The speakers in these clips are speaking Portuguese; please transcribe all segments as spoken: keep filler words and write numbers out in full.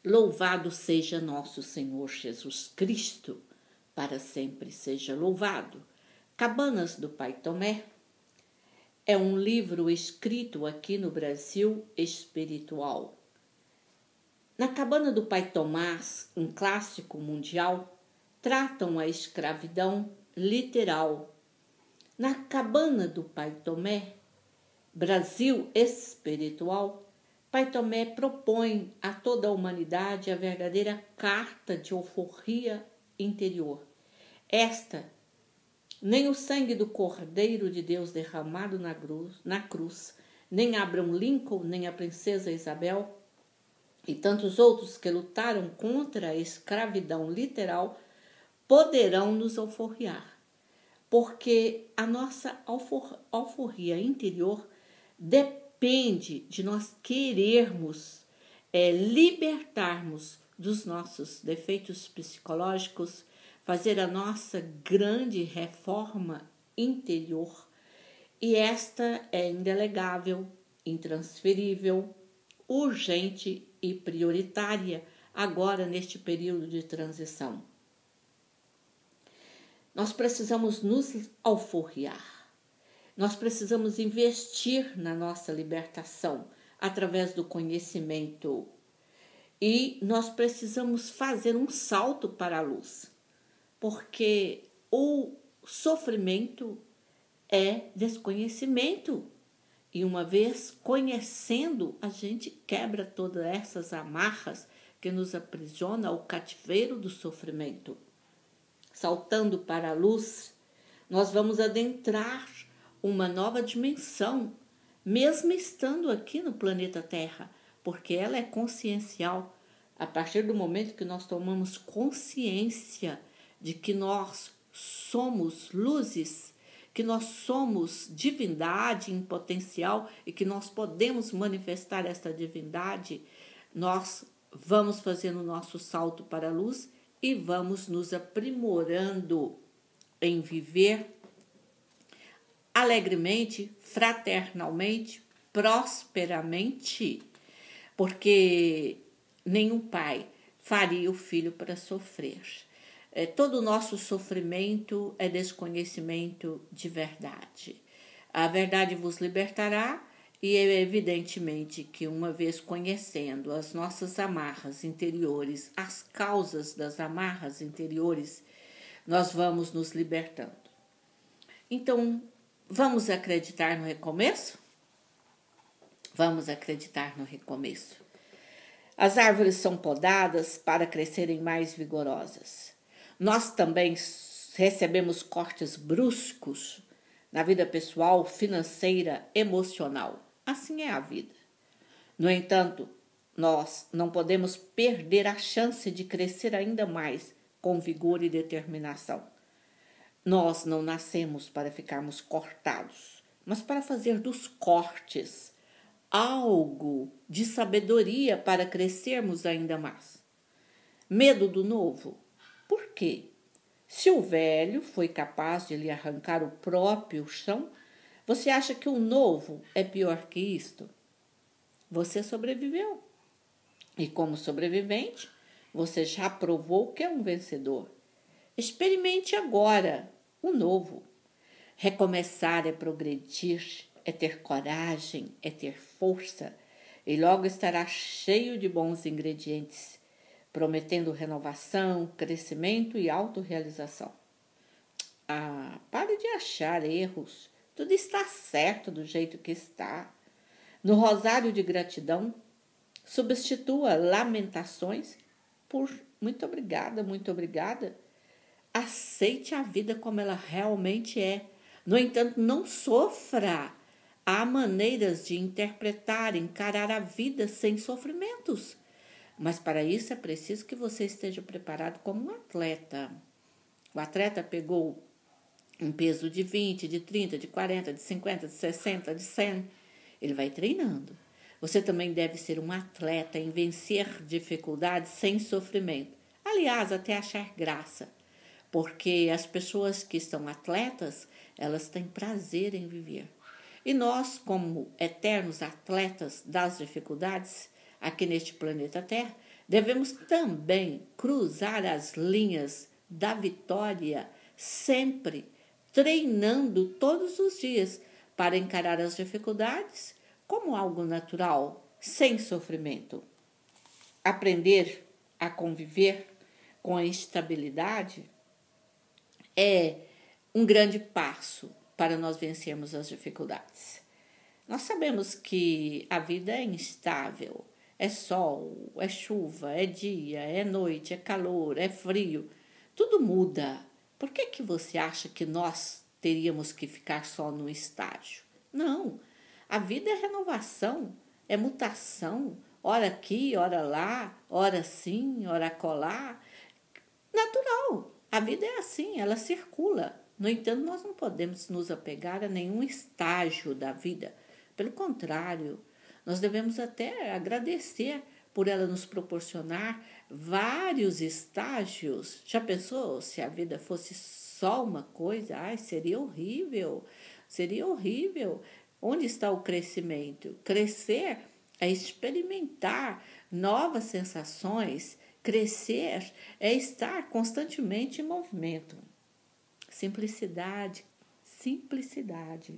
Louvado seja nosso Senhor Jesus Cristo, para sempre seja louvado. Cabanas do Pai Tomé é um livro escrito aqui no Brasil espiritual. Na Cabana do Pai Tomás, um clássico mundial, tratam a escravidão literal. Na Cabana do Pai Tomé, Brasil espiritual, Pai Tomé propõe a toda a humanidade a verdadeira carta de alforria interior. Esta, nem o sangue do Cordeiro de Deus derramado na cruz, na cruz, nem Abraham Lincoln, nem a princesa Isabel e tantos outros que lutaram contra a escravidão literal poderão nos alforriar, porque a nossa alfor, alforria interior depende de nós querermos é, libertarmos dos nossos defeitos psicológicos, fazer a nossa grande reforma interior. E esta é indelegável, intransferível, urgente e prioritária agora neste período de transição. Nós precisamos nos alforriar. Nós precisamos investir na nossa libertação através do conhecimento. E nós precisamos fazer um salto para a luz, porque o sofrimento é desconhecimento. E uma vez conhecendo, a gente quebra todas essas amarras que nos aprisiona ao cativeiro do sofrimento. Saltando para a luz, nós vamos adentrar uma nova dimensão, mesmo estando aqui no planeta Terra, porque ela é consciencial. A partir do momento que nós tomamos consciência de que nós somos luzes, que nós somos divindade em potencial e que nós podemos manifestar essa divindade, nós vamos fazendo o nosso salto para a luz e vamos nos aprimorando em viver alegremente, fraternalmente, prosperamente, porque nenhum pai faria o filho para sofrer. É, todo o nosso sofrimento é desconhecimento de verdade. A verdade vos libertará e é evidentemente que uma vez conhecendo as nossas amarras interiores, as causas das amarras interiores, nós vamos nos libertando. Então, vamos acreditar no recomeço? Vamos acreditar no recomeço. As árvores são podadas para crescerem mais vigorosas. Nós também recebemos cortes bruscos na vida pessoal, financeira, emocional. Assim é a vida. No entanto, nós não podemos perder a chance de crescer ainda mais com vigor e determinação. Nós não nascemos para ficarmos cortados, mas para fazer dos cortes algo de sabedoria para crescermos ainda mais. Medo do novo? Por quê? Se o velho foi capaz de lhe arrancar o próprio chão, você acha que o novo é pior que isto? Você sobreviveu. E como sobrevivente, você já provou que é um vencedor. Experimente agora o novo. Recomeçar é progredir, é ter coragem, é ter força, e logo estará cheio de bons ingredientes, prometendo renovação, crescimento e autorrealização. Ah, pare de achar erros. Tudo está certo do jeito que está. No rosário de gratidão, substitua lamentações por muito obrigada, muito obrigada. Aceite a vida como ela realmente é. No entanto, não sofra. Há maneiras de interpretar, encarar a vida sem sofrimentos. Mas para isso é preciso que você esteja preparado como um atleta. O atleta pegou um peso de vinte, de trinta, de quarenta, de cinquenta, de sessenta, de cem. Ele vai treinando. Você também deve ser um atleta em vencer dificuldades sem sofrimento. Aliás, até achar graça. Porque as pessoas que estão atletas, elas têm prazer em viver. E nós, como eternos atletas das dificuldades, aqui neste planeta Terra, Devemos também cruzar as linhas da vitória sempre, treinando todos os dias para encarar as dificuldades como algo natural, sem sofrimento. Aprender a conviver com a instabilidade é um grande passo para nós vencermos as dificuldades. Nós sabemos que a vida é instável, é sol, é chuva, é dia, é noite, é calor, é frio, tudo muda. Por que que você acha que nós teríamos que ficar só num estágio? Não, a vida é renovação, é mutação, ora aqui, ora lá, ora sim, ora acolá. Natural, a vida é assim, ela circula. No entanto, nós não podemos nos apegar a nenhum estágio da vida. Pelo contrário, nós devemos até agradecer por ela nos proporcionar vários estágios. Já pensou se a vida fosse só uma coisa? Ai, seria horrível, seria horrível. Onde está o crescimento? Crescer é experimentar novas sensações. Crescer é estar constantemente em movimento. Simplicidade, simplicidade.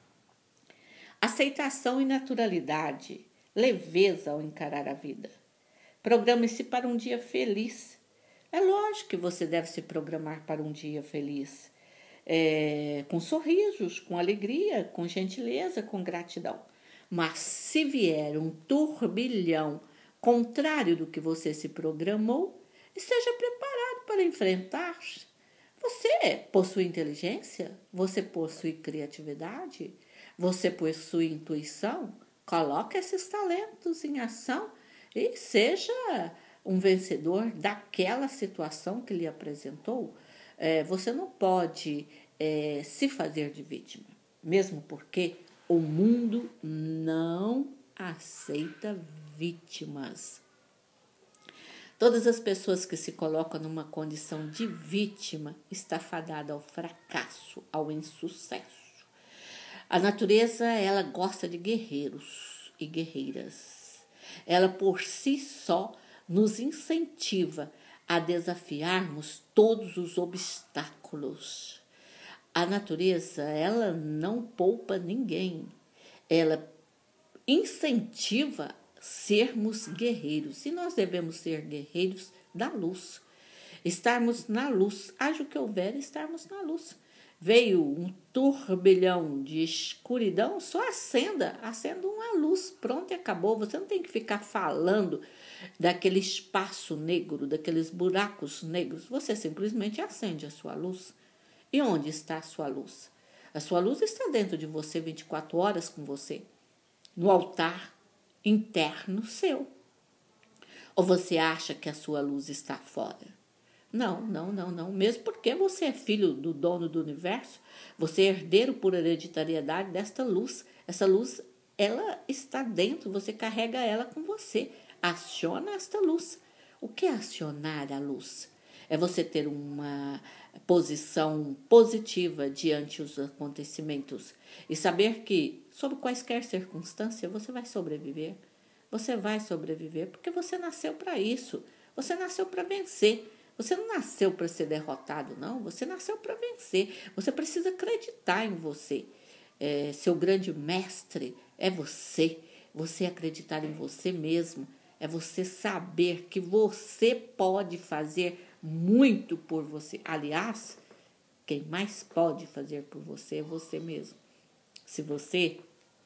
Aceitação e naturalidade, leveza ao encarar a vida. Programe-se para um dia feliz. É lógico que você deve se programar para um dia feliz, é, com sorrisos, com alegria, com gentileza, com gratidão. Mas se vier um turbilhão contrário do que você se programou, esteja preparado para enfrentar. Você possui inteligência? Você possui criatividade? Você possui intuição? Coloque esses talentos em ação e seja um vencedor daquela situação que lhe apresentou. É, você não pode é, se fazer de vítima, mesmo porque o mundo não aceita vítimas. Todas as pessoas que se colocam numa condição de vítima está fadada ao fracasso, ao insucesso. A natureza, ela gosta de guerreiros e guerreiras. Ela por si só nos incentiva a desafiarmos todos os obstáculos. A natureza, ela não poupa ninguém. Ela incentiva sermos guerreiros. E nós devemos ser guerreiros da luz. Estarmos na luz. Haja o que houver, estarmos na luz. Veio um turbilhão de escuridão, só acenda, acenda uma luz, pronto e acabou. Você não tem que ficar falando daquele espaço negro, daqueles buracos negros. Você simplesmente acende a sua luz. E onde está a sua luz? A sua luz está dentro de você vinte e quatro horas com você, no altar interno seu. Ou você acha que a sua luz está fora? Não, não, não, não. Mesmo porque você é filho do dono do universo, você é herdeiro por hereditariedade desta luz. Essa luz, ela está dentro, você carrega ela com você. Aciona esta luz. O que é acionar a luz? É você ter uma posição positiva diante dos acontecimentos e saber que, sob quaisquer circunstâncias, você vai sobreviver. Você vai sobreviver porque você nasceu para isso. Você nasceu para vencer. Você não nasceu para ser derrotado, não. Você nasceu para vencer. Você precisa acreditar em você. É, seu grande mestre é você. Você acreditar em você mesmo. É você saber que você pode fazer muito por você. Aliás, quem mais pode fazer por você é você mesmo. Se você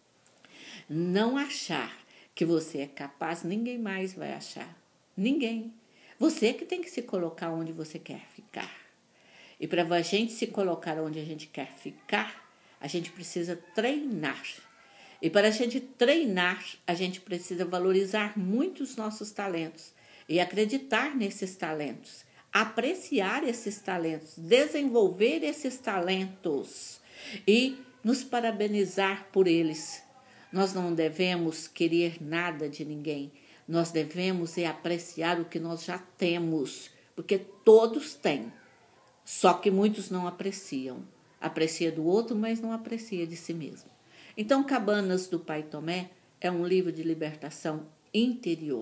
não achar que você é capaz, ninguém mais vai achar. Ninguém. Você que tem que se colocar onde você quer ficar. E para a gente se colocar onde a gente quer ficar, a gente precisa treinar. E para a gente treinar, a gente precisa valorizar muito os nossos talentos e acreditar nesses talentos, apreciar esses talentos, desenvolver esses talentos e nos parabenizar por eles. Nós não devemos querer nada de ninguém. Nós devemos é apreciar o que nós já temos, porque todos têm, só que muitos não apreciam. Aprecia do outro, mas não aprecia de si mesmo. Então, Cabanas do Pai Tomé é um livro de libertação interior,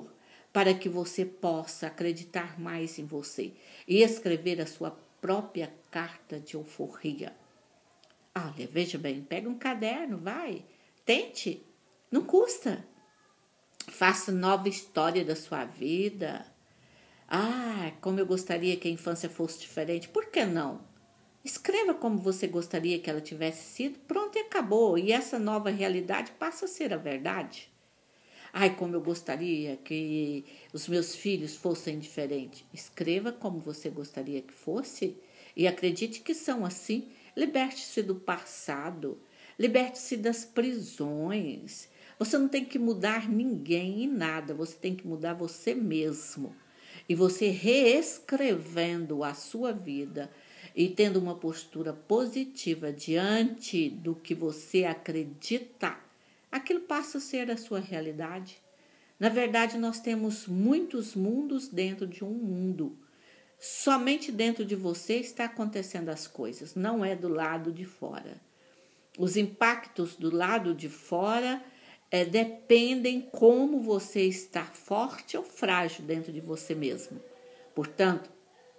para que você possa acreditar mais em você e escrever a sua própria carta de euforia. Olha, veja bem, pega um caderno, vai, tente, não custa. Faça nova história da sua vida. Ah, como eu gostaria que a infância fosse diferente. Por que não? Escreva como você gostaria que ela tivesse sido. Pronto, e acabou. E essa nova realidade passa a ser a verdade. Ai, como eu gostaria que os meus filhos fossem diferentes. Escreva como você gostaria que fosse e acredite que são assim. Liberte-se do passado. Liberte-se das prisões. Você não tem que mudar ninguém e nada. Você tem que mudar você mesmo. E você reescrevendo a sua vida e tendo uma postura positiva diante do que você acredita, aquilo passa a ser a sua realidade. Na verdade, nós temos muitos mundos dentro de um mundo. Somente dentro de você está acontecendo as coisas, não é do lado de fora. Os impactos do lado de fora é, dependem como você está forte ou frágil dentro de você mesmo. Portanto,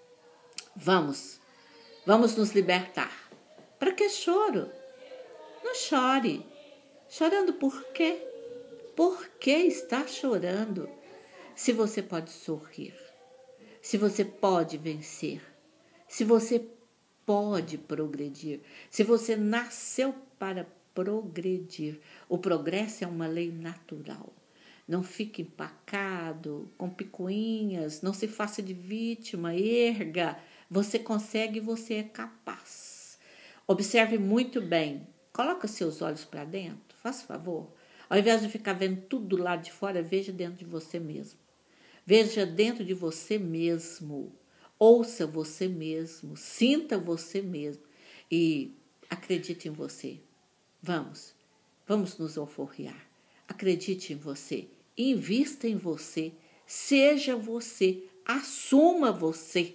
vamos, vamos nos libertar. Para que choro? Não chore. Chorando por quê? Por que está chorando? Se você pode sorrir, se você pode vencer, se você pode progredir, se você nasceu para progredir. O progresso é uma lei natural. Não fique empacado, com picuinhas, não se faça de vítima, erga. Você consegue, você é capaz. Observe muito bem. Coloca seus olhos para dentro, faz favor. Ao invés de ficar vendo tudo do lado de fora, veja dentro de você mesmo. Veja dentro de você mesmo. Ouça você mesmo. Sinta você mesmo. E acredite em você. Vamos. Vamos nos euforriar. Acredite em você. Invista em você. Seja você. Assuma você.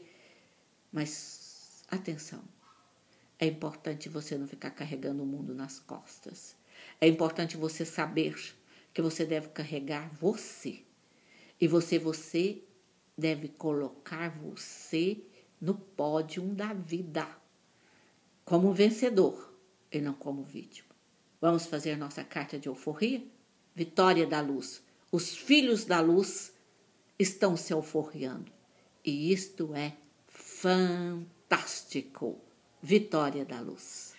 Mas, atenção. É importante você não ficar carregando o mundo nas costas. É importante você saber que você deve carregar você. E você, você deve colocar você no pódio da vida. Como vencedor e não como vítima. Vamos fazer nossa carta de euforia? Vitória da luz. Os filhos da luz estão se euforriando. E isto é fantástico. Vitória da luz.